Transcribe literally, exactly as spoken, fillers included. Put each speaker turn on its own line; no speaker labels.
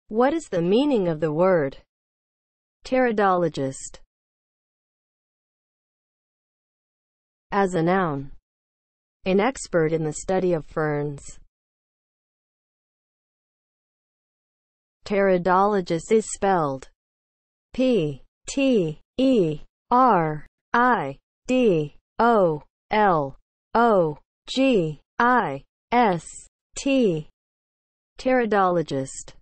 What is the meaning of the word pteridologist? As a noun, an expert in the study of ferns. Pteridologist is spelled P T E R I D O L O G I S T. Pteridologist.